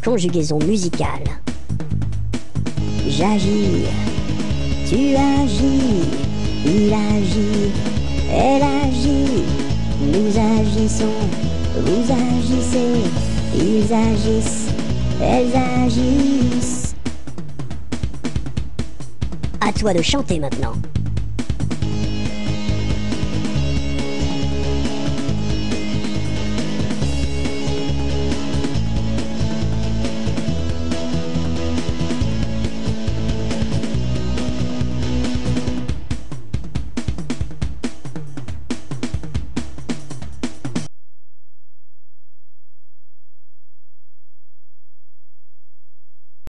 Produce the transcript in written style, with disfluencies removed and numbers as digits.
conjugaison musicale. J'agis, tu agis, il agit, elle agit, nous agissons, vous agissez, ils agissent, elles agissent. À toi de chanter maintenant.